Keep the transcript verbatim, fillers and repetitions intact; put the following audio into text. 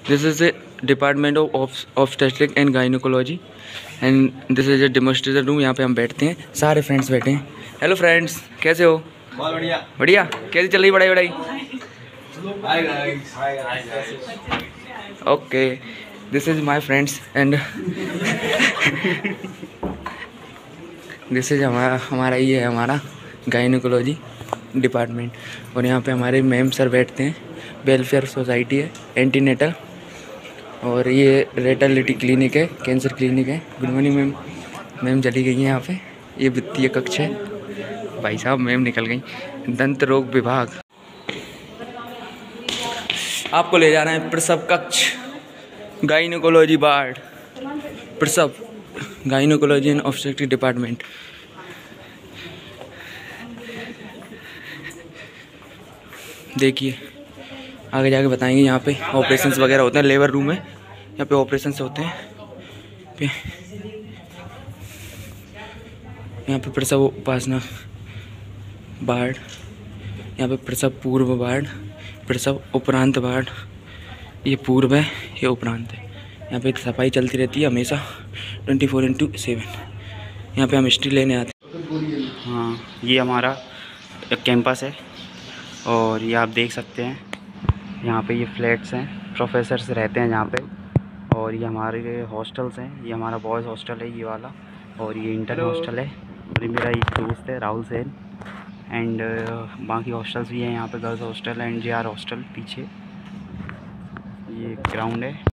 This is the Department of Obs- Obstetrics and Gynecology and this is a demonstration room। यहाँ पे हम बैठते हैं, सारे फ्रेंड्स बैठे हैं। हेलो फ्रेंड्स, कैसे हो? बहुत बढ़िया। बढ़िया। कैसी चल रही पढ़ाई वढ़ाई? Okay, this is my friends and this is हमारा हमारा ये है हमारा गायनिकोलॉजी डिपार्टमेंट। और यहाँ पे हमारे मैम सर बैठते हैं। वेलफेयर सोसाइटी है, एंटीनेटल, और ये रेटलिटी क्लिनिक है, कैंसर क्लिनिक है। Good morning ma'am. मैम चली गई हैं यहाँ पे। ये वित्तीय कक्ष है। भाई साहब मैम निकल गई। दंत रोग विभाग आपको ले जा रहे हैं। प्रसव कक्ष, गायनिकोलॉजी वार्ड, प्रसव गायनिकोलॉजी एंड ऑब्स्टेट्रिक डिपार्टमेंट। देखिए आगे जाके बताएंगे। यहाँ पे ऑपरेशंस वगैरह होते हैं। लेबर रूम है, यहाँ पे ऑपरेशंस होते हैं। पे यहाँ पे प्रसव उपासना वार्ड, यहाँ पे प्रसव पूर्व वार्ड, प्रसव उपरांत वार्ड। ये पूर्व है, ये उपरांत है। यहाँ पे सफाई चलती रहती है हमेशा ट्वेंटी फोर इंटू सेवन। यहाँ पे हम हिस्ट्री लेने आते हैं। हाँ, ये हमारा कैंपस है और ये आप देख सकते हैं। यहाँ पे ये फ्लैट्स हैं, प्रोफेसर्स रहते हैं यहाँ पे। और ये हमारे हॉस्टल्स हैं। ये हमारा बॉयज़ हॉस्टल है ये वाला, और ये इंटर हॉस्टल है। और ये मेरा एक दोस्त है राहुल सेन। एंड बाकी हॉस्टल्स भी हैं यहाँ पे, girls hostel and J R hostel. पीछे ये ग्राउंड है।